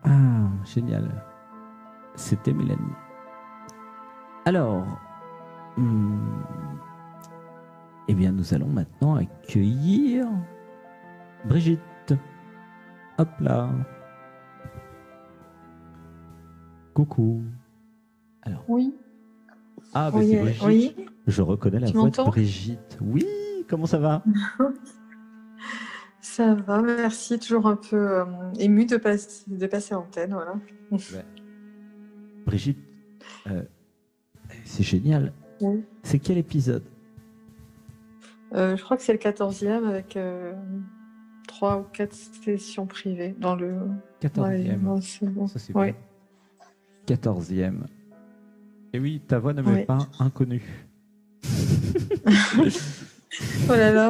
Ah, génial. C'était Mélanie. Alors, eh bien, nous allons maintenant accueillir Brigitte. Hop là. Coucou. Alors. Oui. Ah, bah oui, c'est Brigitte. Oui. Je reconnais la voix de Brigitte. Oui, comment ça va? Ça va, merci. Toujours un peu émue de passer l'antenne, voilà. Ouais. Brigitte, c'est génial. Oui. C'est quel épisode? Je crois que c'est le 14e avec 3 ou 4 sessions privées dans le... 14e. C'est bon. Ça, c'est ouais. Bien. 14e. Et oui, ta voix ne m'est pas inconnue. Oh là là.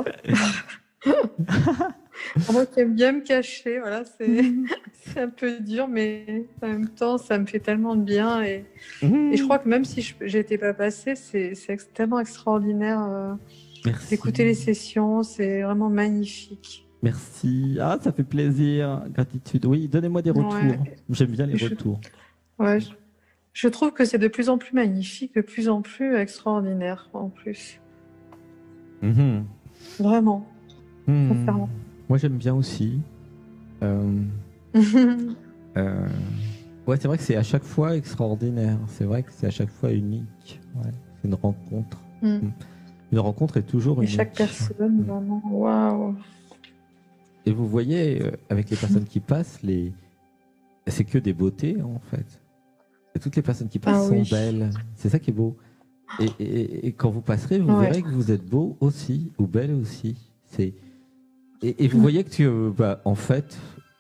Moi qui aime bien me cacher, voilà, c'est un peu dur, mais en même temps, ça me fait tellement de bien. Et je crois que même si je n'étais pas passée, c'est tellement extraordinaire d'écouter les sessions. C'est vraiment magnifique. Merci. Ah, ça fait plaisir. Gratitude. Oui, donnez-moi des retours. Ouais. J'aime bien les retours. Ouais, je trouve que c'est de plus en plus magnifique, de plus en plus extraordinaire, en plus. Vraiment. Moi, j'aime bien aussi. Ouais, c'est vrai que c'est à chaque fois extraordinaire. C'est vrai que c'est à chaque fois unique. Ouais, c'est une rencontre. Une rencontre est toujours unique. Et chaque personne, vraiment, waouh. Et vous voyez, avec les personnes qui passent, c'est que des beautés, en fait. Et toutes les personnes qui passent sont belles. C'est ça qui est beau. Et quand vous passerez, vous verrez que vous êtes beau aussi, ou belle aussi. Et vous voyez que, en fait,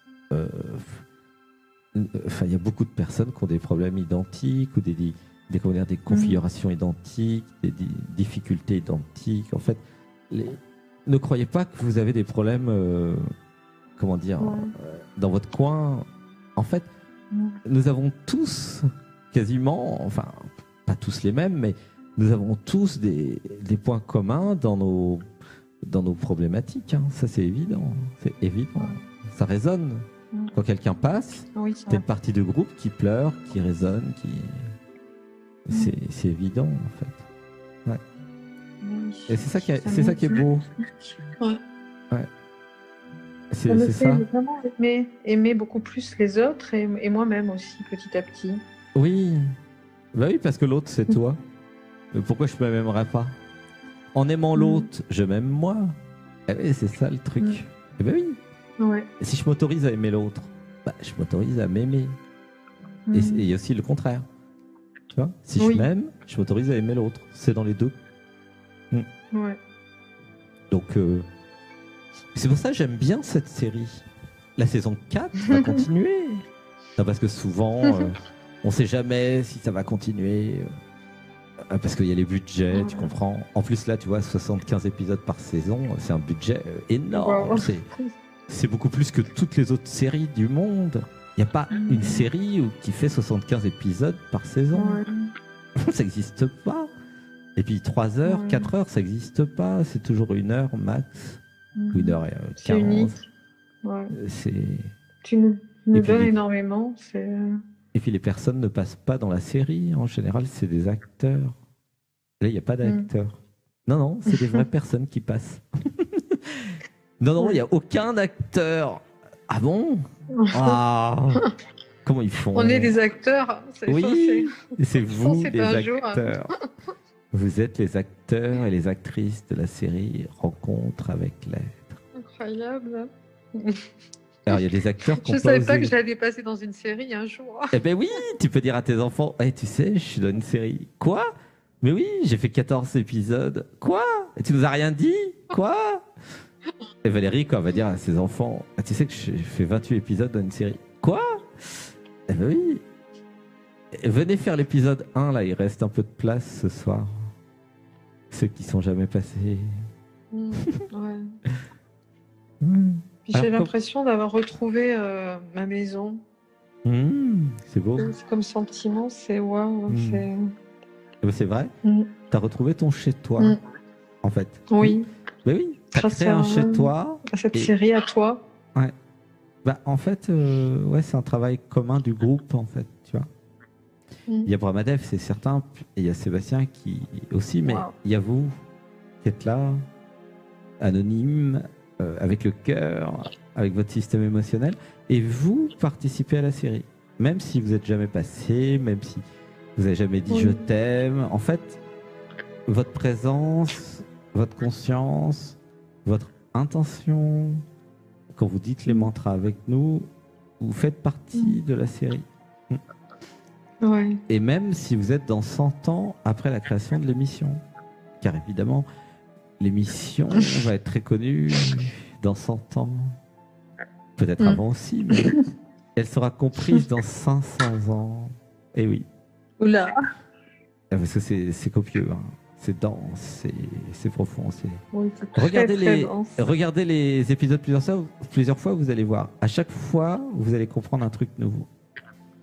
il y a beaucoup de personnes qui ont des problèmes identiques ou des configurations identiques, des difficultés identiques. En fait, ne croyez pas que vous avez des problèmes, dans votre coin. En fait, nous avons tous, quasiment, enfin, pas tous les mêmes, mais nous avons tous des points communs dans nos problématiques. Hein. Ça, c'est évident. C'est évident. Ça résonne. Quand quelqu'un passe, t'as une partie de groupe qui pleure, qui résonne, c'est évident, en fait. Ouais. Et c'est ça qui est beau. Ouais. C'est ça. Ça. Vraiment aimer beaucoup plus les autres et moi-même aussi, petit à petit. Oui. Bah oui, parce que l'autre, c'est toi. Pourquoi je ne m'aimerais pas? En aimant l'autre, je m'aime moi. Eh oui, c'est ça le truc. Eh ben oui. Ouais. Et si je m'autorise à aimer l'autre, je m'autorise à m'aimer. Et il y a aussi le contraire. Tu vois, si je m'aime, je m'autorise à aimer l'autre. C'est dans les deux. Ouais. Donc, c'est pour ça que j'aime bien cette série. La saison 4 va continuer. Non, parce que souvent, on ne sait jamais si ça va continuer. Parce qu'il y a les budgets, tu comprends. En plus, là, tu vois, 75 épisodes par saison, c'est un budget énorme. Wow. C'est beaucoup plus que toutes les autres séries du monde. Il n'y a pas une série qui fait 75 épisodes par saison. Ça n'existe pas. Et puis 3 heures, 4 heures, ça n'existe pas. C'est toujours 1 heure max. Ou 1h15. C'est unique. Ouais. Tu nous donnes énormément. Et puis les personnes ne passent pas dans la série. En général, c'est des acteurs. Là, il n'y a pas d'acteurs. Non, c'est des vraies personnes qui passent. Non, il n'y a aucun acteur. Ah bon? Comment ils font? On est des acteurs. Oui, c'est vous les acteurs. Vous êtes les acteurs et les actrices de la série Rencontre avec l'être. Incroyable. Alors, il y a des acteurs qui Je ne savais pas que j'allais passer dans une série un jour. Eh ben oui, tu peux dire à tes enfants, tu sais, je suis dans une série. Quoi? Mais oui, j'ai fait 14 épisodes. Quoi? Et tu nous as rien dit? Quoi? Et Valérie, quand elle va dire à ses enfants, tu sais que j'ai fait 28 épisodes dans une série. Quoi? Eh ben oui. Et venez faire l'épisode 1, là, il reste un peu de place ce soir. Ceux qui sont jamais passés. Ouais. J'ai l'impression d'avoir retrouvé ma maison. C'est beau. C'est comme sentiment, c'est waouh. C'est vrai. T'as retrouvé ton chez-toi, en fait. Oui. Mais oui, t'as créé un chez-toi. Cette série à toi. Ouais. Bah, en fait, ouais, c'est un travail commun du groupe, en fait, tu vois. Il y a Brahmadev, c'est certain, et il y a Sébastien qui aussi, mais il y a vous qui êtes là, anonyme, avec le cœur, avec votre système émotionnel, et vous participez à la série. Même si vous n'êtes jamais passé, même si vous n'avez jamais dit je t'aime, en fait, votre présence, votre conscience, votre intention, quand vous dites les mantras avec nous, vous faites partie de la série. Ouais. Et même si vous êtes dans 100 ans après la création de l'émission. Car évidemment, l'émission va être très connue dans 100 ans. Peut-être avant aussi, mais elle sera comprise dans 500 ans. Et oui. Oula. Parce que c'est copieux, hein. C'est dense, c'est profond. Oui, très dense. Regardez les épisodes plusieurs fois, vous allez voir. À chaque fois, vous allez comprendre un truc nouveau. Pourquoi ?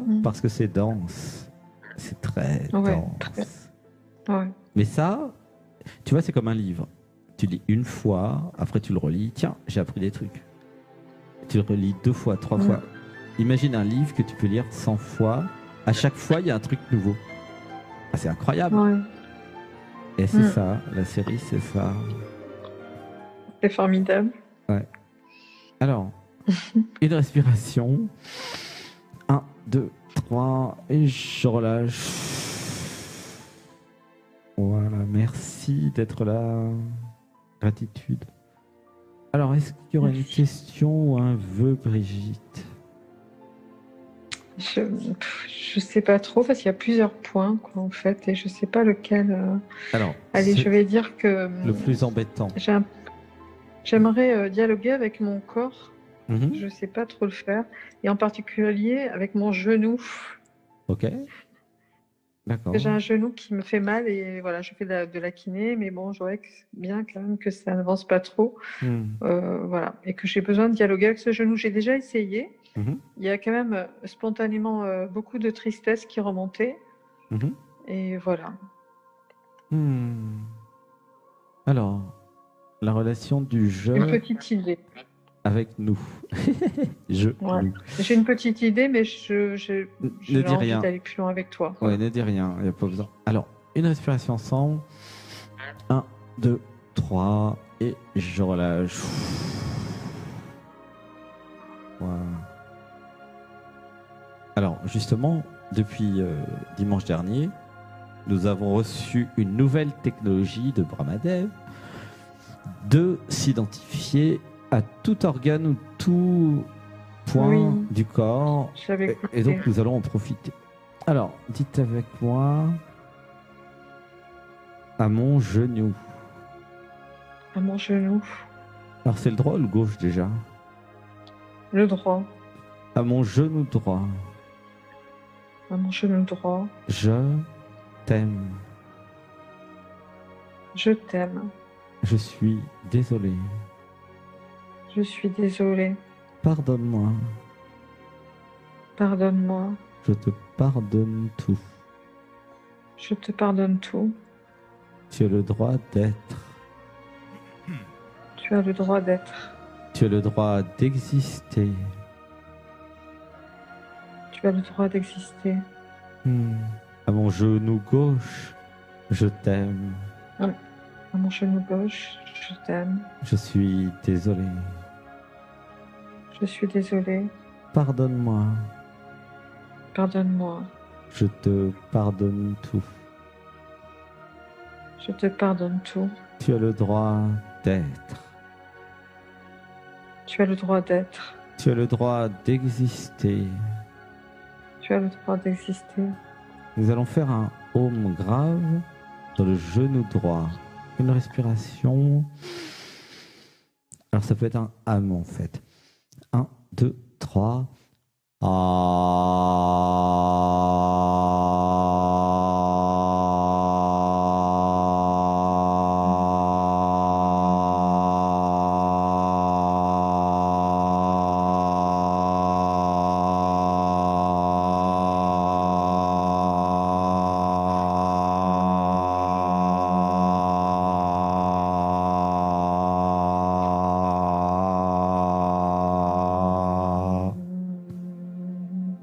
Parce que c'est dense. C'est très dense. Ouais. Mais ça, tu vois, c'est comme un livre. Tu lis une fois, après tu le relis. Tiens, j'ai appris des trucs. Tu le relis 2 fois, 3 fois. Imagine un livre que tu peux lire 100 fois. À chaque fois, il y a un truc nouveau. Ah, c'est incroyable. Ouais. Et c'est ça, la série, c'est ça. C'est formidable. Ouais. Alors, une respiration. 1, 2, 3, et je relâche. Voilà, merci d'être là. Gratitude. Alors, est-ce qu'il y aurait une question ou un vœu, Brigitte ? Je sais pas trop parce qu'il y a plusieurs points quoi, en fait et je sais pas lequel. Alors, allez, je vais dire que le plus embêtant. J'aimerais dialoguer avec mon corps. Je sais pas trop le faire et en particulier avec mon genou. Ok. D'accord. J'ai un genou qui me fait mal et voilà, je fais de la kiné, mais bon, j'aurais bien quand même que ça n'avance pas trop. Voilà, et que j'ai besoin de dialoguer avec ce genou. J'ai déjà essayé. Il y a quand même spontanément beaucoup de tristesse qui remontait. Et voilà. Alors, la relation du je une petite idée avec nous. Nous. J'ai une petite idée, mais j'ai envie d'aller plus loin avec toi. Ouais, ne dis rien, il n'y a pas besoin. Alors, une respiration ensemble. 1, 2, 3, et je relâche. Voilà. Alors, justement, depuis dimanche dernier, nous avons reçu une nouvelle technologie de Brahmadev de s'identifier à tout organe ou tout point du corps. Et donc, nous allons en profiter. Alors, dites avec moi, à mon genou. À mon genou. Alors, c'est le droit ou le gauche déjà ? Le droit. À mon genou droit. À mon genou droit. Je t'aime. Je t'aime. Je suis désolé. Je suis désolée. Pardonne-moi. Pardonne-moi. Je te pardonne tout. Je te pardonne tout. Tu as le droit d'être. Tu as le droit d'être. Tu as le droit d'exister. Tu as le droit d'exister. À mon genou gauche, je t'aime. À mon genou gauche, je t'aime. Je suis désolé. Je suis désolée. Pardonne-moi. Pardonne-moi. Je te pardonne tout. Je te pardonne tout. Tu as le droit d'être. Tu as le droit d'être. Tu as le droit d'exister. Tu as le droit d'exister. Nous allons faire un Om grave dans le genou droit. Une respiration. Alors ça peut être un Am en fait. 1, 2, 3.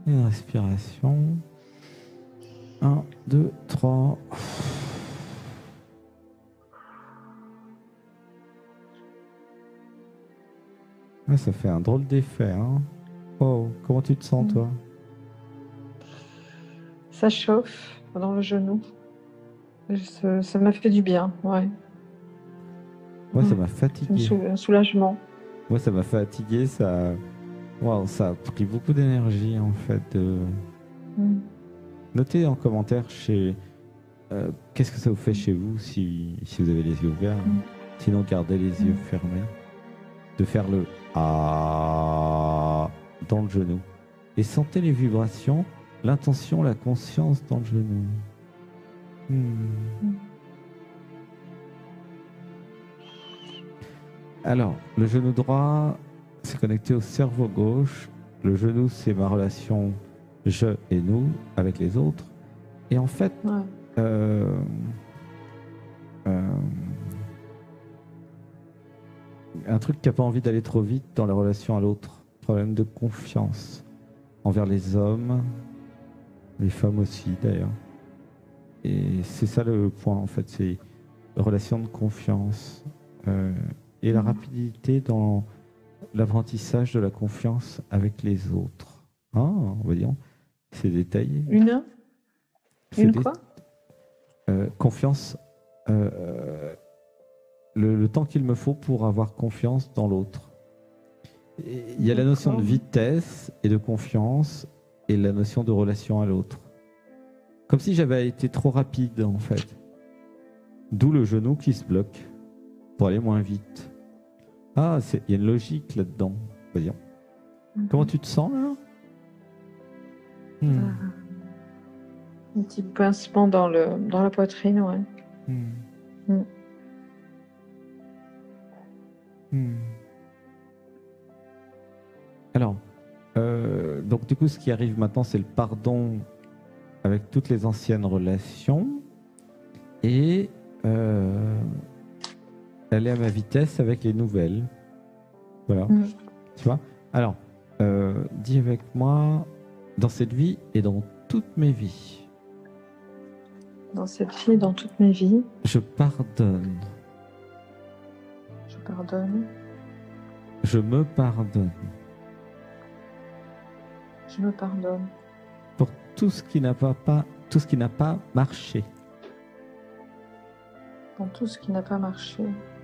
Une respiration. 1, 2, 3. Ouais, ça fait un drôle d'effet, hein. Oh, comment tu te sens, toi? Ça chauffe dans le genou. Ça m'a fait du bien, ouais. Moi, ça m'a fatigué. Un soulagement. Moi, ça m'a fatigué. Wow, ça a pris beaucoup d'énergie, en fait. Notez en commentaire qu'est-ce que ça vous fait chez vous si vous avez les yeux ouverts. Sinon, gardez les yeux fermés. De faire le ah dans le genou. Et sentez les vibrations, l'intention, la conscience dans le genou. Alors, le genou droit, c'est connecté au cerveau gauche. Le genou, c'est ma relation je et nous avec les autres. Et en fait, un truc qui n'a pas envie d'aller trop vite dans la relation à l'autre. Problème de confiance envers les hommes, les femmes aussi d'ailleurs. Et c'est ça le point en fait, c'est relation de confiance et la rapidité dans l'apprentissage de la confiance avec les autres. Ah, voyons, c'est détaillé. Une quoi confiance. Le temps qu'il me faut pour avoir confiance dans l'autre. Il y a la notion de vitesse et de confiance et la notion de relation à l'autre. Comme si j'avais été trop rapide en fait. D'où le genou qui se bloque pour aller moins vite. Ah, il y a une logique là-dedans. Voyons. Comment tu te sens là? Un petit pincement dans la poitrine, ouais. Alors, donc du coup, ce qui arrive maintenant, c'est le pardon avec toutes les anciennes relations et aller à ma vitesse avec les nouvelles. Voilà. Tu vois? Alors, dis avec moi, dans cette vie et dans toutes mes vies. Dans cette vie et dans toutes mes vies. Je pardonne. Je pardonne. Je me pardonne. Je me pardonne. Pour tout ce qui n'a pas marché. Pour tout ce qui n'a pas marché.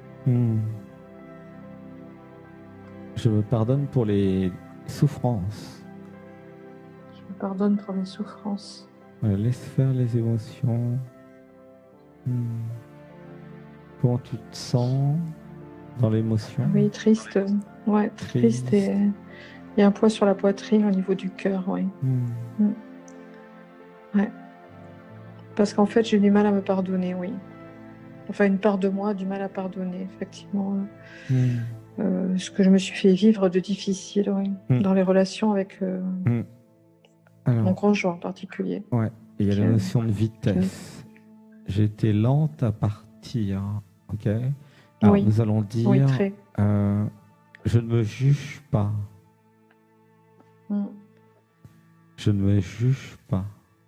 Je me pardonne pour les souffrances. Je me pardonne pour les souffrances. Voilà, laisse faire les émotions. Comment tu te sens dans l'émotion? Oui, triste. Ouais, triste et il y a un poids sur la poitrine au niveau du cœur, oui. Ouais. Parce qu'en fait, j'ai du mal à me pardonner, oui. Enfin, une part de moi a du mal à pardonner, effectivement. Ce que je me suis fait vivre de difficile, oui, dans les relations avec mon conjoint en particulier. Ouais, il y a la notion de vitesse. J'ai été lente à partir, ok? Alors, nous allons dire, je ne me juge pas. Je ne me juge pas.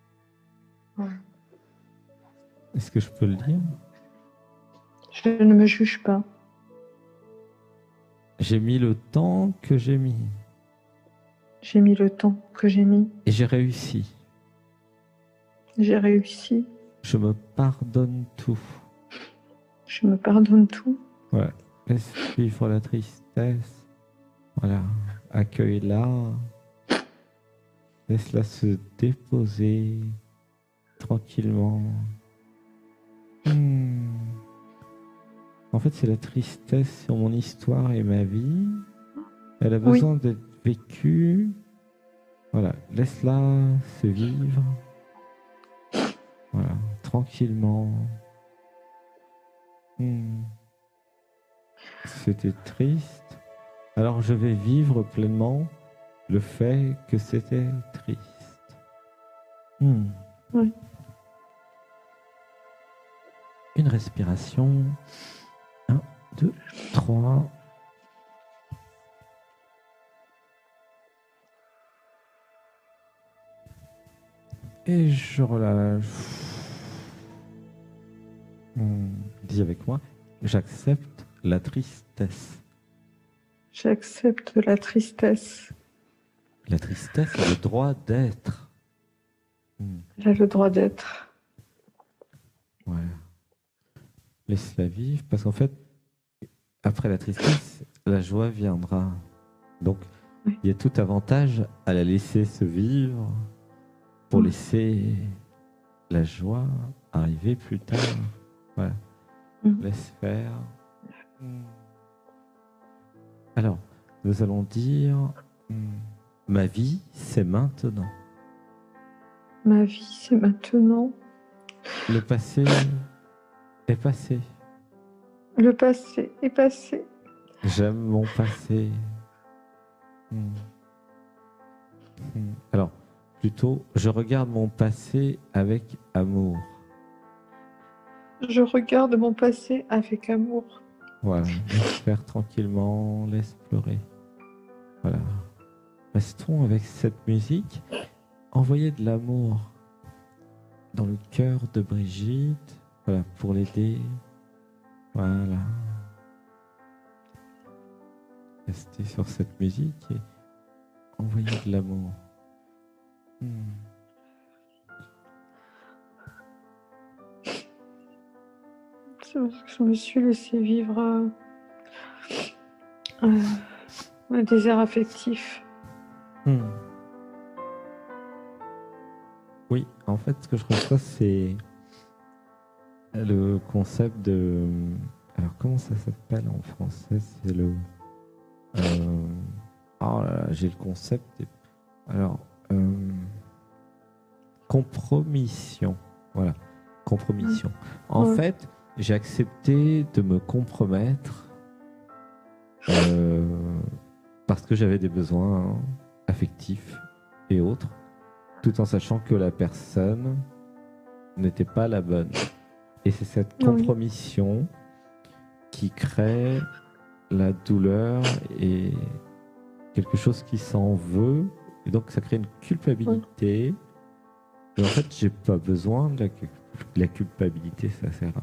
Est-ce que je peux le dire? Je ne me juge pas. J'ai mis le temps que j'ai mis. J'ai mis le temps que j'ai mis. Et j'ai réussi. J'ai réussi. Je me pardonne tout. Je me pardonne tout. Voilà. Laisse vivre la tristesse. Voilà. Accueille-la. Laisse-la se déposer tranquillement. En fait, c'est la tristesse sur mon histoire et ma vie. Elle a besoin d'être vécue. Voilà. Laisse-la se vivre. Voilà. Tranquillement. C'était triste. Alors je vais vivre pleinement le fait que c'était triste. Oui. Une respiration. 1, 2, 3. Et je relâche. Dis avec moi, j'accepte la tristesse. J'accepte la tristesse. La tristesse a le droit d'être. Elle a le droit d'être. Ouais. Laisse-la vivre, parce qu'en fait, après la tristesse, la joie viendra. Donc, oui. Il y a tout avantage à la laisser se vivre pour laisser la joie arriver plus tard. Voilà. Laisse faire. Alors, nous allons dire ma vie, c'est maintenant. Ma vie, c'est maintenant. Le passé est passé. Le passé est passé. J'aime mon passé. Alors, plutôt, je regarde mon passé avec amour. Je regarde mon passé avec amour. Voilà, laisse faire tranquillement, laisse pleurer. Voilà. Restons avec cette musique. Envoyez de l'amour dans le cœur de Brigitte, voilà, pour l'aider. Voilà. Restez sur cette musique et envoyez de l'amour. Je me suis laissé vivre un désert affectif. Oui, en fait, ce que je reçois, c'est le concept de... Alors, comment ça s'appelle en français? C'est le... Oh là là, j'ai le concept. Alors, compromission. Voilà, compromission. En fait, j'ai accepté de me compromettre parce que j'avais des besoins affectifs et autres, tout en sachant que la personne n'était pas la bonne. Et c'est cette compromission qui crée la douleur et quelque chose qui s'en veut. Et donc, ça crée une culpabilité. Et en fait, j'ai pas besoin de la culpabilité, ça sert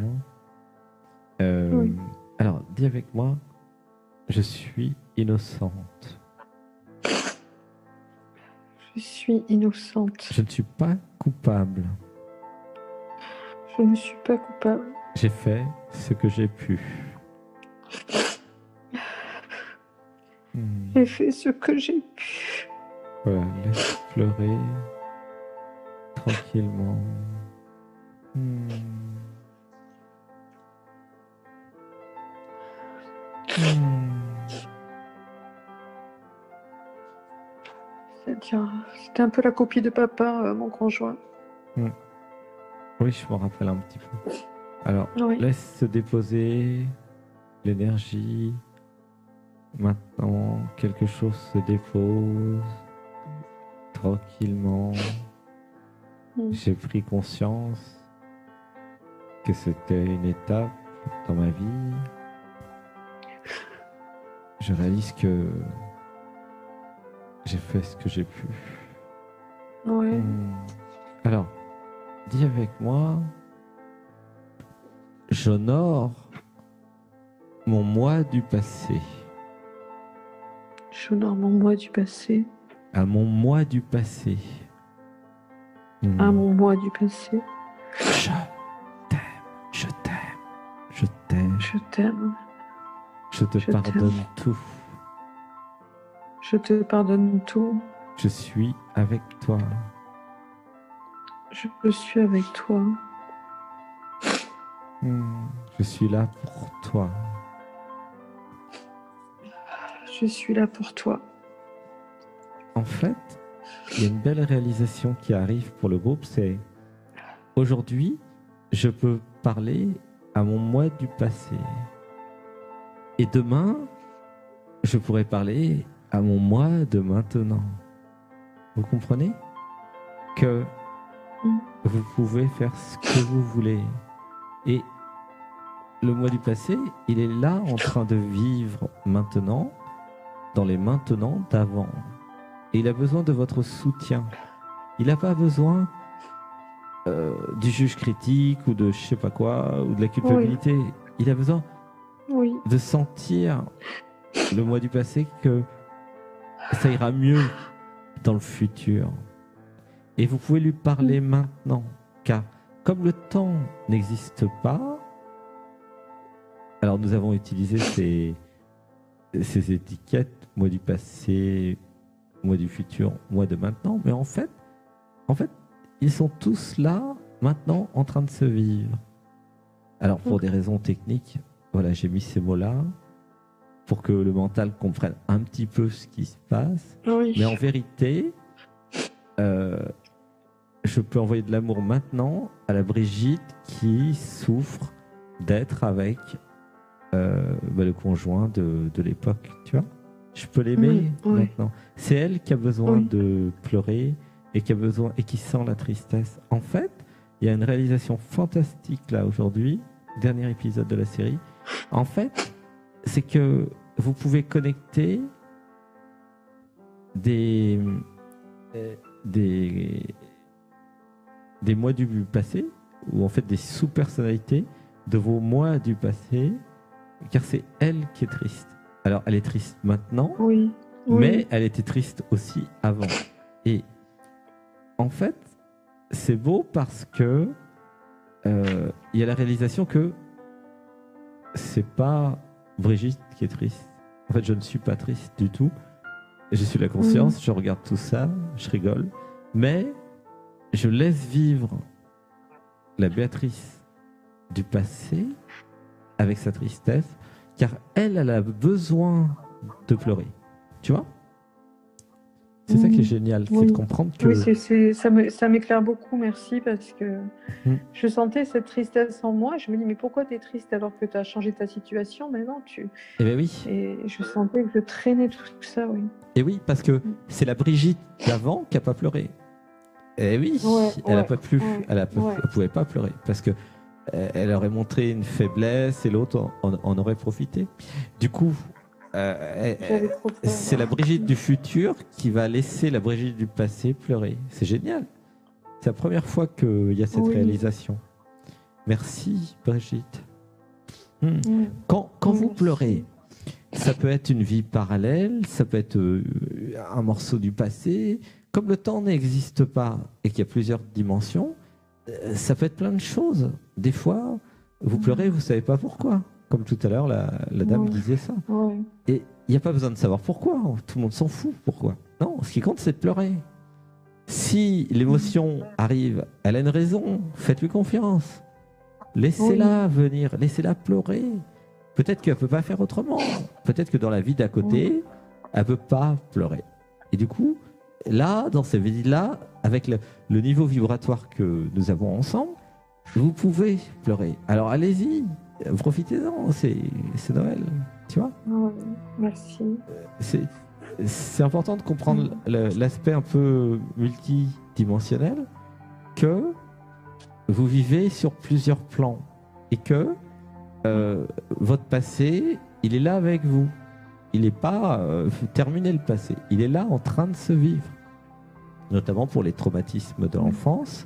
à rien. Alors, dis avec moi, je suis innocente. Je suis innocente. Je ne suis pas coupable. Je ne suis pas coupable. J'ai fait ce que j'ai pu. J'ai fait ce que j'ai pu. Voilà, laisse pleurer tranquillement. C'est-à-dire, c'était un peu la copie de papa, mon conjoint. Oui, je me rappelle un petit peu. Alors, laisse se déposer l'énergie. Maintenant, quelque chose se dépose tranquillement. J'ai pris conscience que c'était une étape dans ma vie. Je réalise que j'ai fait ce que j'ai pu. Alors, dis avec moi, j'honore mon moi du passé. J'honore mon moi du passé. À mon moi du passé. À mon moi du passé. Je t'aime, je t'aime, je t'aime. Je t'aime. Je te pardonne tout. Je te pardonne tout. Je suis avec toi. Je suis avec toi. Je suis là pour toi. Je suis là pour toi. En fait, il y a une belle réalisation qui arrive pour le groupe, c'est aujourd'hui, je peux parler à mon moi du passé. Et demain, je pourrais parler à mon moi de maintenant. Vous comprenez que vous pouvez faire ce que vous voulez. Et le moi du passé, il est là en train de vivre maintenant, dans les maintenant d'avant. Et il a besoin de votre soutien. Il n'a pas besoin du juge critique ou de je sais pas quoi, ou de la culpabilité. Oui. Il a besoin de sentir le moi du passé que ça ira mieux dans le futur. Et vous pouvez lui parler maintenant, car comme le temps n'existe pas, alors nous avons utilisé ces étiquettes, moi du passé, moi du futur, moi de maintenant, mais en fait, ils sont tous là, maintenant, en train de se vivre. Alors, pour des raisons techniques, voilà, j'ai mis ces mots-là pour que le mental comprenne un petit peu ce qui se passe. Oui. Mais en vérité, je peux envoyer de l'amour maintenant à la Brigitte qui souffre d'être avec le conjoint de l'époque, tu vois. Je peux l'aimer maintenant. C'est elle qui a besoin de pleurer et qui sent la tristesse. En fait, il y a une réalisation fantastique là aujourd'hui, dernier épisode de la série. En fait, c'est que vous pouvez connecter des moi du passé, ou en fait des sous-personnalités de vos moi du passé, car c'est elle qui est triste. Alors, elle est triste maintenant, mais elle était triste aussi avant. Et en fait, c'est beau parce que il y a la réalisation que c'est pas Brigitte qui est triste. En fait, je ne suis pas triste du tout. Je suis la conscience, je regarde tout ça, je rigole, mais je laisse vivre la Béatrice du passé avec sa tristesse, car elle a besoin de pleurer. Tu vois ? C'est ça qui est génial, c'est de comprendre que... Oui, ça m'éclaire beaucoup, merci, parce que je sentais cette tristesse en moi. Je me dis, mais pourquoi tu es triste alors que tu as changé ta situation ? Mais non, Eh bien oui. Et je sentais que je traînais tout ça, oui. Et oui, parce que c'est la Brigitte d'avant qui n'a pas pleuré. Eh oui, elle n'a pas pu, elle pouvait pas pleurer, parce que elle aurait montré une faiblesse et l'autre en aurait profité. Du coup... c'est la Brigitte du futur qui va laisser la Brigitte du passé pleurer. C'est génial. C'est la première fois qu'il y a cette réalisation. Merci Brigitte. Quand vous pleurez, ça peut être une vie parallèle, ça peut être un morceau du passé. Comme le temps n'existe pas et qu'il y a plusieurs dimensions, ça peut être plein de choses. Des fois, vous pleurez, vous ne savez pas pourquoi. Comme tout à l'heure, la dame disait ça. Et il n'y a pas besoin de savoir pourquoi. Tout le monde s'en fout. Pourquoi ? Non, ce qui compte, c'est de pleurer. Si l'émotion arrive, elle a une raison. Faites-lui confiance. Laissez-la venir. Laissez-la pleurer. Peut-être qu'elle ne peut pas faire autrement. Peut-être que dans la vie d'à côté, elle ne peut pas pleurer. Et du coup, là, dans cette vie-là, avec le niveau vibratoire que nous avons ensemble, vous pouvez pleurer. Alors allez-y. Profitez-en, c'est Noël, tu vois. Merci. C'est important de comprendre l'aspect un peu multidimensionnel, que vous vivez sur plusieurs plans et que votre passé, il est là avec vous. Il n'est pas terminé le passé, il est là en train de se vivre, notamment pour les traumatismes de l'enfance,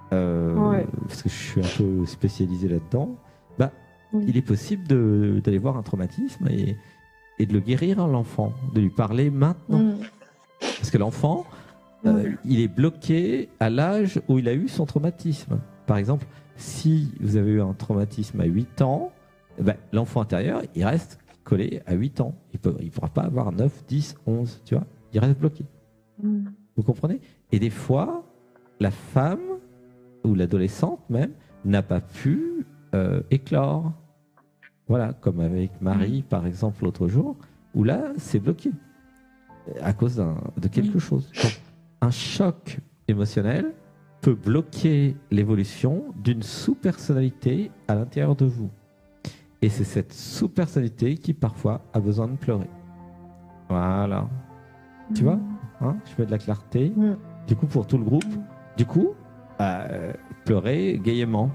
parce que je suis un peu spécialisé là-dedans. Il est possible d'aller voir un traumatisme et de le guérir à l'enfant, de lui parler maintenant. Parce que l'enfant, il est bloqué à l'âge où il a eu son traumatisme. Par exemple, si vous avez eu un traumatisme à 8 ans, l'enfant intérieur, il reste collé à 8 ans. Il ne pourra pas avoir 9, 10, 11, tu vois. Il reste bloqué. Vous comprenez ? Et des fois, la femme, ou l'adolescente même, n'a pas pu éclore. Voilà, comme avec Marie, par exemple, l'autre jour, où là, c'est bloqué à cause de quelque chose. Donc, un choc émotionnel peut bloquer l'évolution d'une sous-personnalité à l'intérieur de vous. Et c'est cette sous-personnalité qui, parfois, a besoin de pleurer. Voilà. Tu vois, hein, je mets de la clarté. Du coup, pour tout le groupe, pleurer gaiement.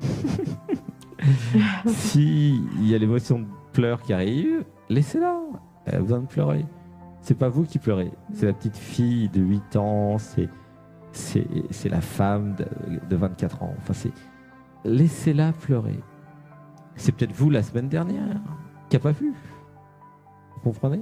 S'il y a l'émotion de pleurs qui arrive, laissez-la. Elle a besoin de pleurer. C'est pas vous qui pleurez. C'est la petite fille de 8 ans. c'est la femme de 24 ans. Enfin, laissez-la pleurer. C'est peut-être vous la semaine dernière qui n'a pas vu. Vous comprenez?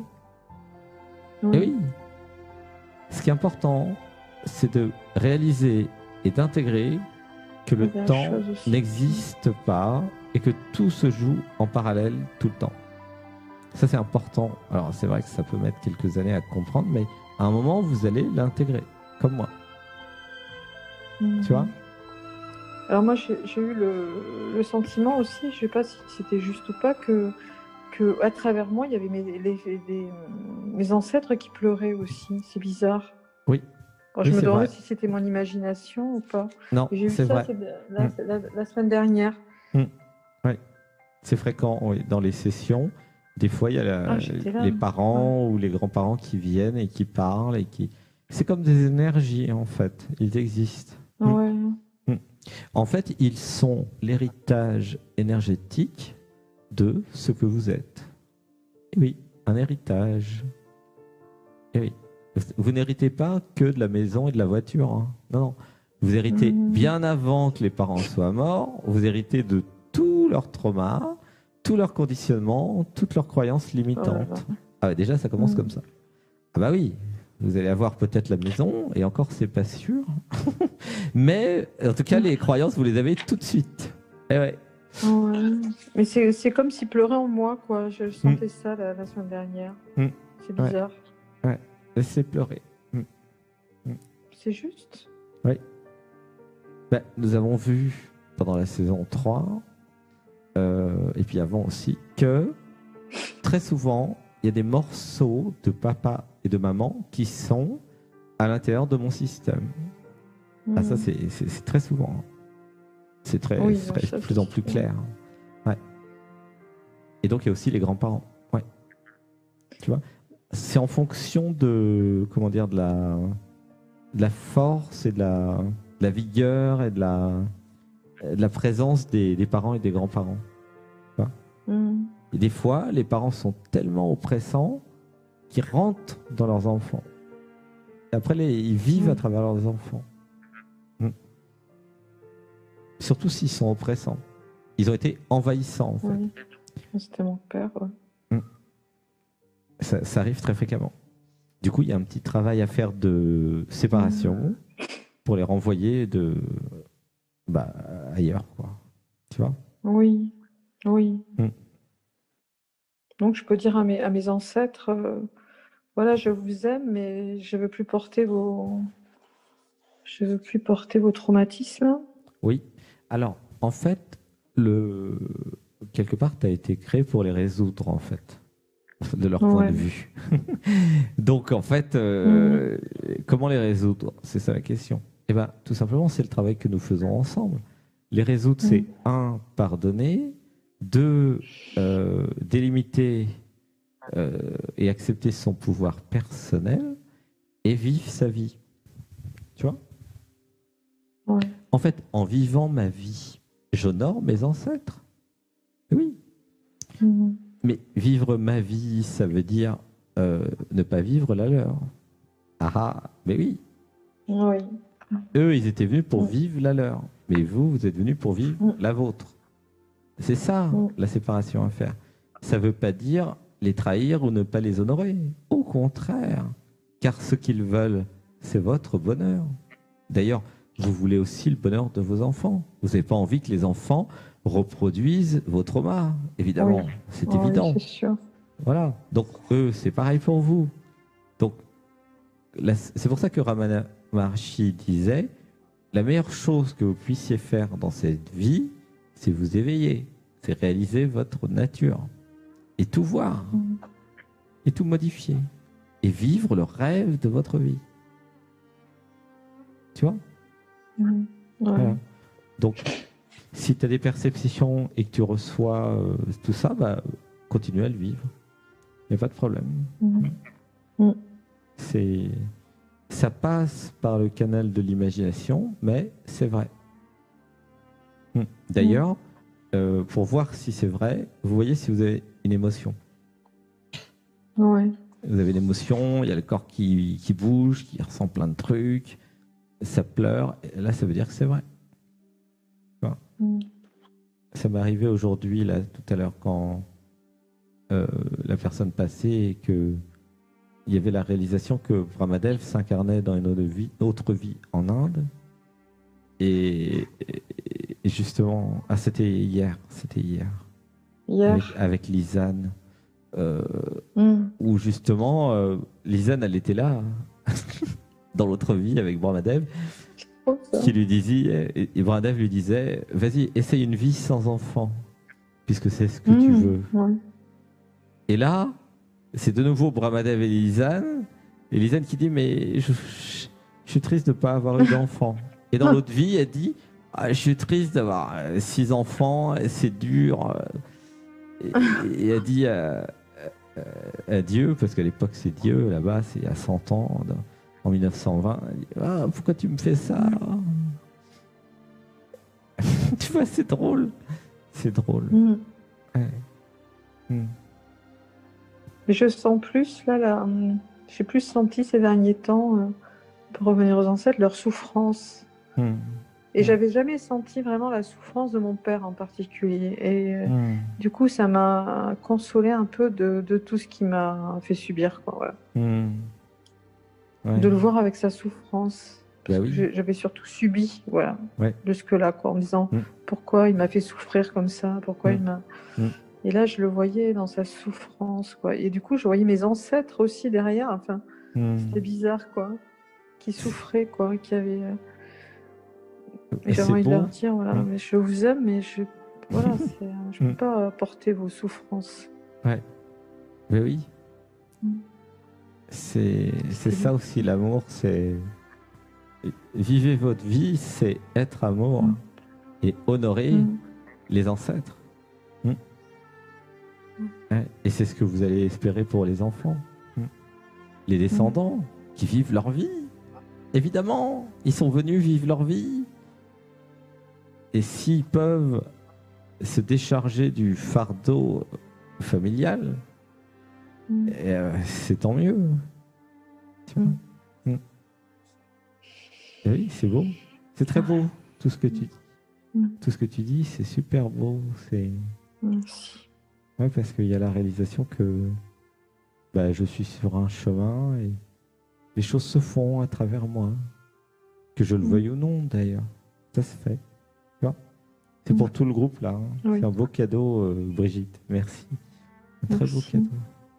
Et oui. Ce qui est important, c'est de réaliser et d'intégrer que le temps n'existe pas et que tout se joue en parallèle tout le temps. Ça, c'est important. Alors, c'est vrai que ça peut mettre quelques années à comprendre, mais à un moment, vous allez l'intégrer, comme moi. Tu vois? Alors moi, j'ai eu le sentiment aussi, je ne sais pas si c'était juste ou pas, que à travers moi, il y avait mes ancêtres qui pleuraient aussi. C'est bizarre. Oui. Alors, je me demandais si c'était mon imagination ou pas. Non, c'est vrai. J'ai vu ça la semaine dernière. Oui, c'est fréquent dans les sessions. Des fois, il y a les parents ou les grands-parents qui viennent et qui parlent. C'est comme des énergies, en fait. Ils existent. Ouais. En fait, ils sont l'héritage énergétique de ce que vous êtes. Et oui, un héritage. Et oui. Vous n'héritez pas que de la maison et de la voiture. Hein. Non, non. Vous héritez bien avant que les parents soient morts. Vous héritez de tous leurs traumas, tous leurs conditionnements, toutes leurs croyances limitantes. Ah ouais, déjà, ça commence comme ça. Ah bah oui, vous allez avoir peut-être la maison, et encore, c'est pas sûr. Mais en tout cas, les croyances, vous les avez tout de suite. Et ouais. Ouais. Mais c'est comme s'il pleurait en moi, quoi. Je sentais ça la semaine dernière. C'est bizarre. Ouais. Laissez pleurer. C'est juste. Oui. Ben, nous avons vu pendant la saison 3, et puis avant aussi, que très souvent, il y a des morceaux de papa et de maman qui sont à l'intérieur de mon système. Ah, ça, c'est très souvent. C'est de plus en plus clair. Ouais. Et donc, il y a aussi les grands-parents. Ouais. Tu vois, c'est en fonction de, comment dire, de la force et de la vigueur et de la présence des parents et des grands-parents. Tu vois. Et des fois, les parents sont tellement oppressants qu'ils rentrent dans leurs enfants. Et après, ils vivent à travers leurs enfants. Surtout s'ils sont oppressants. Ils ont été envahissants, en fait. Oui. C'était mon père. Ouais. Ça arrive très fréquemment. Du coup, il y a un petit travail à faire de séparation pour les renvoyer ailleurs, quoi. Tu vois? Oui. Donc, je peux dire à mes ancêtres, voilà, je vous aime, mais je veux plus porter vos traumatismes. Oui. Alors, en fait, quelque part, tu as été créé pour les résoudre, en fait, de leur point de vue. Donc, en fait, comment les résoudre? C'est ça la question. Eh bien, tout simplement, c'est le travail que nous faisons ensemble. Les résoudre, c'est 1, pardonner, 2, délimiter et accepter son pouvoir personnel et vivre sa vie. Tu vois? Ouais. En fait, en vivant ma vie, j'honore mes ancêtres. Oui. Mais vivre ma vie, ça veut dire ne pas vivre la leur. Ah, mais oui. Oui. Eux, ils étaient venus pour vivre la leur. Mais vous êtes venus pour vivre la vôtre. C'est ça, la séparation à faire. Ça ne veut pas dire les trahir ou ne pas les honorer. Au contraire. Car ce qu'ils veulent, c'est votre bonheur. D'ailleurs, vous voulez aussi le bonheur de vos enfants. Vous n'avez pas envie que les enfants reproduisent vos traumas, évidemment. Oui. C'est évident. C'est sûr. Voilà. Donc, eux, c'est pareil pour vous. Donc, c'est pour ça que Ramana Maharshi disait, la meilleure chose que vous puissiez faire dans cette vie, c'est vous éveiller. C'est réaliser votre nature. Et tout voir. Et tout modifier. Et vivre le rêve de votre vie. Tu vois? Voilà. Donc, si tu as des perceptions et que tu reçois tout ça, continue à le vivre. Il n'y a pas de problème. Ça passe par le canal de l'imagination, mais c'est vrai. D'ailleurs, pour voir si c'est vrai, vous voyez si vous avez une émotion. Ouais. Vous avez une émotion, il y a le corps qui bouge, qui ressent plein de trucs. ça pleure. Et là, ça veut dire que c'est vrai. Tu vois. Ça m'est arrivé aujourd'hui, là, tout à l'heure, quand la personne passait et que il y avait la réalisation que Brahmadev s'incarnait dans une autre vie en Inde. Et justement, c'était hier. Avec Lisanne. Où justement, Lisanne, elle était là, dans l'autre vie avec Brahmadev, qui lui disait, et Brahmadev lui disait, vas-y, essaye une vie sans enfant, puisque c'est ce que tu veux. Ouais. Et là, c'est de nouveau Brahmadev et Lisanne qui dit, mais je suis triste de ne pas avoir eu d'enfant. Et dans l'autre vie, elle dit, je suis triste d'avoir 6 enfants, c'est dur. Et elle dit à Dieu, parce qu'à l'époque c'est Dieu, là-bas c'est à 100 ans, en 1920, elle dit, pourquoi tu me fais ça? Tu vois, c'est drôle. C'est drôle. Ouais. Mais je sens plus, j'ai plus senti ces derniers temps, pour revenir aux ancêtres, leur souffrance. Et j'avais jamais senti vraiment la souffrance de mon père en particulier. Et du coup, ça m'a consolé un peu de tout ce qui m'a fait subir, quoi. Voilà. Ouais. De le voir avec sa souffrance. Parce oui. que j'avais surtout subi, voilà, ouais. jusque-là, quoi, en me disant pourquoi il m'a fait souffrir comme ça, pourquoi il m'a. Et là, je le voyais dans sa souffrance, quoi. Et du coup, je voyais mes ancêtres aussi derrière. Enfin, c'était bizarre, quoi, qui souffraient, quoi, qui avaient. Et j'ai envie de leur dire, voilà, mais je vous aime, mais je ne peux pas porter vos souffrances. Ouais. Mais oui. C'est ça aussi, l'amour, c'est... Vivez votre vie, c'est être amour et honorer les ancêtres. Et c'est ce que vous allez espérer pour les enfants. Les descendants qui vivent leur vie. Évidemment, ils sont venus vivre leur vie. Et s'ils peuvent se décharger du fardeau familial, c'est tant mieux. Tu vois. Oui, c'est beau. C'est très beau, tout ce que tu dis. Tout ce que tu dis, c'est super beau. Merci. Ouais, parce qu'il y a la réalisation que je suis sur un chemin et les choses se font à travers moi. Que je le veuille ou non, d'ailleurs. Ça se fait. Tu vois. C'est pour tout le groupe, là. C'est un beau cadeau, Brigitte. Merci. Un très beau cadeau.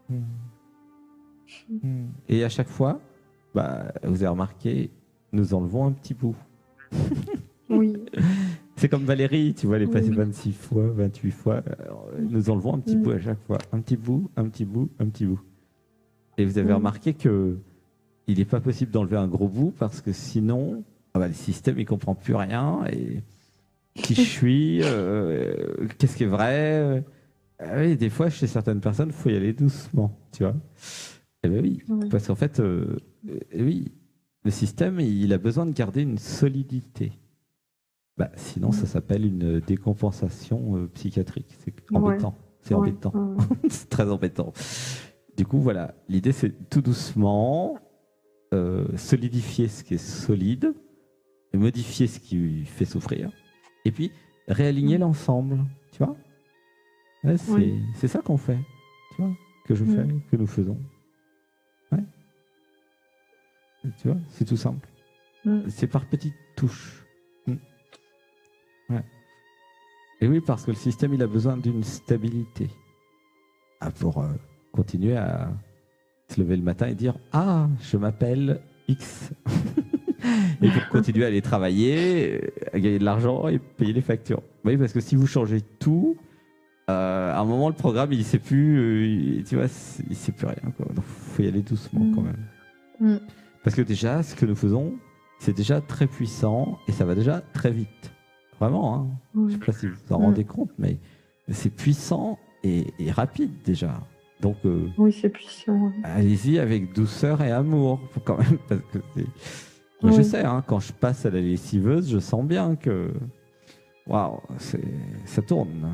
Et à chaque fois, vous avez remarqué, nous enlevons un petit bout. Oui. C'est comme Valérie, tu vois, elle est passée 26 fois, 28 fois. Nous enlevons un petit bout à chaque fois. Un petit bout, un petit bout, un petit bout. Et vous avez remarqué que il n'est pas possible d'enlever un gros bout parce que sinon, le système, il comprend plus rien. Et qui je suis, qu'est-ce qui est vrai. Oui, des fois, chez certaines personnes, il faut y aller doucement, tu vois. Eh bien oui, parce qu'en fait, oui, le système, il a besoin de garder une solidité. Sinon, ça s'appelle une décompensation psychiatrique. C'est embêtant. C'est embêtant. C'est très embêtant. Du coup, voilà, l'idée, c'est tout doucement solidifier ce qui est solide, modifier ce qui fait souffrir, et puis réaligner l'ensemble, tu vois. Ouais, c'est ça qu'on fait, tu vois, que je fais, que nous faisons. Ouais. Tu vois, c'est tout simple. C'est par petites touches. Ouais. Et oui, parce que le système, il a besoin d'une stabilité pour continuer à se lever le matin et dire « Ah, je m'appelle X ». Et pour continuer à aller travailler, à gagner de l'argent et payer les factures. Oui, parce que si vous changez tout, à un moment, le programme, il ne sait plus, tu vois, il ne sait plus rien, quoi. Donc, il faut y aller doucement quand même. Parce que déjà, ce que nous faisons, c'est déjà très puissant et ça va déjà très vite. Vraiment, hein. Je ne sais pas si vous vous en rendez compte, mais c'est puissant et rapide déjà. Donc, oui, c'est puissant. Allez-y avec douceur et amour, quand même. Parce que moi, je sais, hein, quand je passe à la lessiveuse, je sens bien que waouh, ça tourne.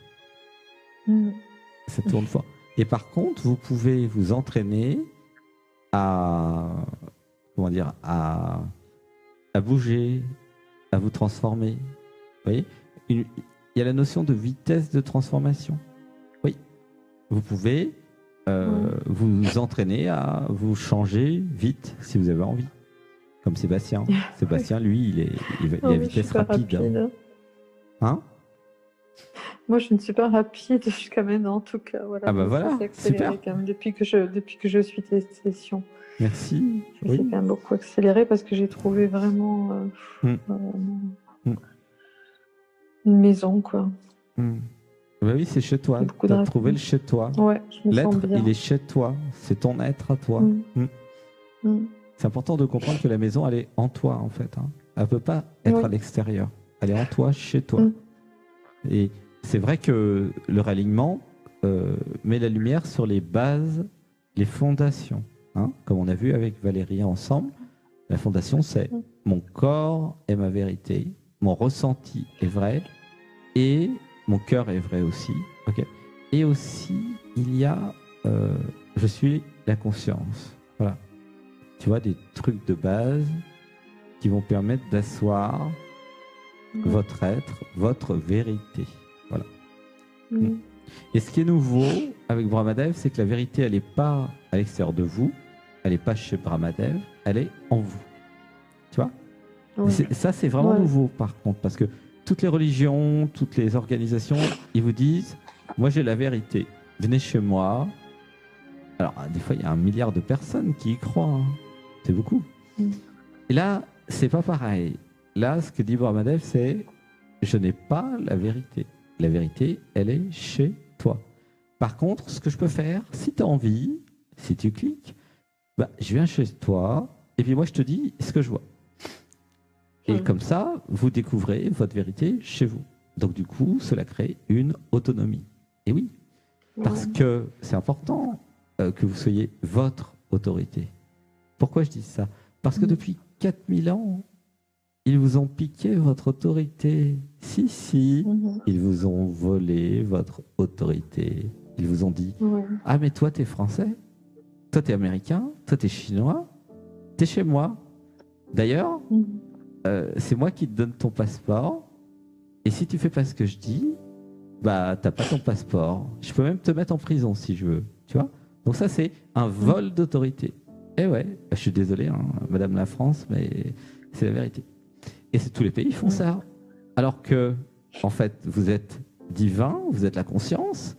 Ça tourne fort. Et par contre, vous pouvez vous entraîner à à bouger, à vous transformer. Vous voyez, il y a la notion de vitesse de transformation. Oui, vous pouvez vous entraîner à vous changer vite si vous avez envie. Comme Sébastien. Sébastien, lui, il est à vitesse rapide. Hein? Moi, je ne suis pas rapide jusqu'à maintenant, en tout cas. Voilà. Ah bah voilà, super. Quand même, depuis que je suis session. Merci. C'est quand même beaucoup accéléré parce que j'ai trouvé vraiment une maison, quoi. Bah oui, c'est chez toi. Tu as trouvé le chez toi. Ouais, je me sens bien. L'être, il est chez toi. C'est ton être à toi. C'est important de comprendre que la maison, elle est en toi, en fait. Hein. Elle ne peut pas être à l'extérieur. Elle est en toi, chez toi. Et c'est vrai que le réalignement met la lumière sur les bases, les fondations. Hein. Comme on a vu avec Valérie ensemble, la fondation, c'est mon corps est ma vérité, mon ressenti est vrai et mon cœur est vrai aussi. Okay. Et aussi, il y a je suis la conscience. Voilà. Tu vois, des trucs de base qui vont permettre d'asseoir votre être, votre vérité. Voilà. Et ce qui est nouveau avec Brahmadev, c'est que la vérité, elle n'est pas à l'extérieur de vous, elle n'est pas chez Brahmadev, elle est en vous. Tu vois ? Ça, c'est vraiment nouveau, par contre, parce que toutes les religions, toutes les organisations, ils vous disent, moi j'ai la vérité, venez chez moi. Alors, des fois, il y a 1 milliard de personnes qui y croient. Hein. C'est beaucoup. Et là, c'est pas pareil. Là, ce que dit Brahmadev, c'est je n'ai pas la vérité. La vérité, elle est chez toi. Par contre, ce que je peux faire, si tu as envie, si tu cliques, bah, je viens chez toi et puis moi, je te dis ce que je vois. Et comme ça, vous découvrez votre vérité chez vous. Donc, du coup, cela crée une autonomie. Et oui, parce que c'est important que vous soyez votre autorité. Pourquoi je dis ça? Parce que depuis 4000 ans, ils vous ont piqué votre autorité. Si, ils vous ont volé votre autorité. Ils vous ont dit, ah mais toi t'es français, toi t'es américain, toi t'es chinois, t'es chez moi. D'ailleurs, c'est moi qui te donne ton passeport. Et si tu fais pas ce que je dis, bah t'as pas ton passeport. Je peux même te mettre en prison si je veux. Tu vois? Donc ça c'est un vol d'autorité. Eh ouais, je suis désolé, hein, Madame la France, mais c'est la vérité. Et tous les pays font ça. Alors que, en fait, vous êtes divin, vous êtes la conscience,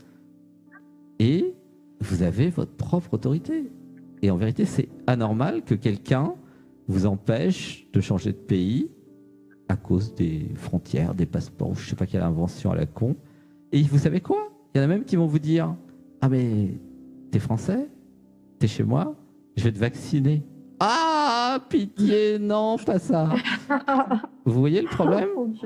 et vous avez votre propre autorité. Et en vérité, c'est anormal que quelqu'un vous empêche de changer de pays à cause des frontières, des passeports, je ne sais pas quelle invention à la con. Et vous savez quoi? Il y en a même qui vont vous dire, ah mais t'es français? T'es chez moi? Je vais te vacciner. Ah, pitié, non, pas ça. Vous voyez le problème?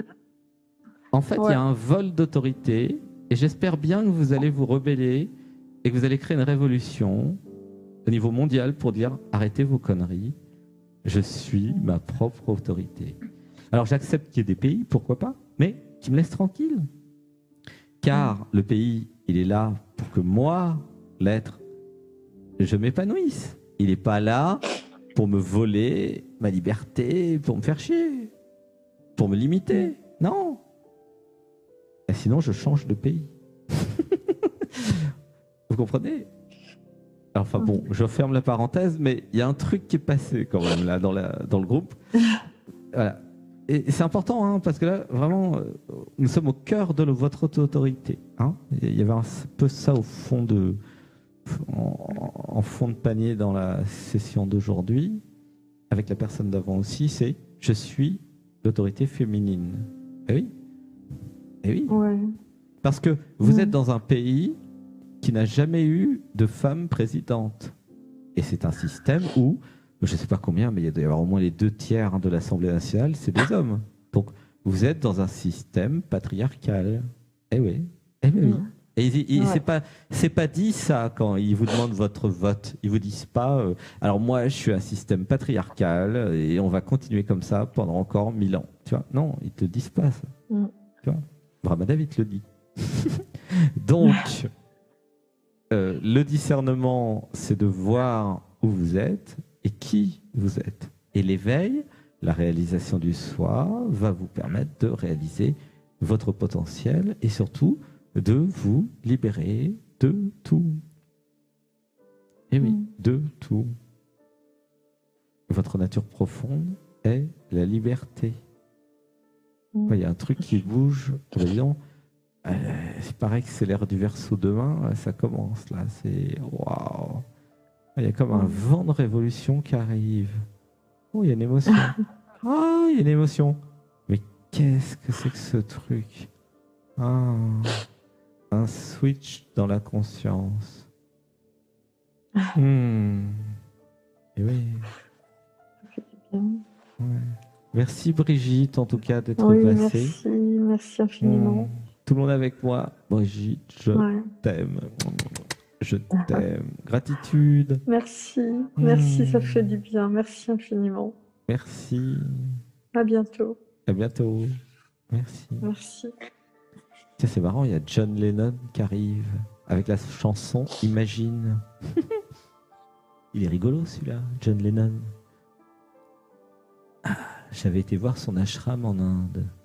En fait, il y a un vol d'autorité et j'espère bien que vous allez vous rebeller et que vous allez créer une révolution au niveau mondial pour dire arrêtez vos conneries, je suis ma propre autorité. Alors j'accepte qu'il y ait des pays, pourquoi pas, mais qui me laissent tranquille. Car le pays, il est là pour que moi, l'être, je m'épanouisse. Il n'est pas là pour me voler ma liberté, pour me faire chier, pour me limiter. Non. Et sinon, je change de pays. Vous comprenez? Enfin bon, je ferme la parenthèse, mais il y a un truc qui est passé quand même là dans le groupe. Voilà. Et c'est important, hein, parce que là, vraiment, nous sommes au cœur de votre autorité. Hein. Il y avait un peu ça au fond en fond de panier dans la session d'aujourd'hui, avec la personne d'avant aussi, c'est « je suis l'autorité féminine ». Eh oui. Eh oui. Ouais. Parce que vous êtes dans un pays qui n'a jamais eu de femme présidente. Et c'est un système où, je ne sais pas combien, mais il doit y avoir au moins les 2/3 de l'Assemblée nationale, c'est des hommes. Donc, vous êtes dans un système patriarcal. Eh oui. Eh bien oui. Et c'est pas dit ça quand ils vous demandent votre vote. Ils vous disent pas alors moi je suis un système patriarcal et on va continuer comme ça pendant encore 1000 ans. Tu vois? Non, ils te disent pas ça. Tu vois? Brahmadev il te le dit. Donc le discernement, c'est de voir où vous êtes et qui vous êtes. Et l'éveil, la réalisation du soi va vous permettre de réaliser votre potentiel et surtout de vous libérer de tout. Et oui, de tout. Votre nature profonde est la liberté. Il y a un truc qui bouge. Disons, il paraît que c'est l'ère du Verseau demain. Ça commence là. C'est waouh. Il y a comme un vent de révolution qui arrive. Oh, il y a une émotion. Ah, il y a une émotion. Mais qu'est-ce que c'est que ce truc? Ah, un switch dans la conscience. Et oui. Ouais. Merci Brigitte, en tout cas, d'être passée. Merci infiniment. Tout le monde avec moi. Brigitte, je t'aime. Je t'aime. Gratitude. Merci, ça fait du bien. Merci infiniment. Merci. À bientôt. À bientôt. Merci. Tiens, c'est marrant, il y a John Lennon qui arrive avec la chanson Imagine. Il est rigolo celui-là, John Lennon. J'avais été voir son ashram en Inde.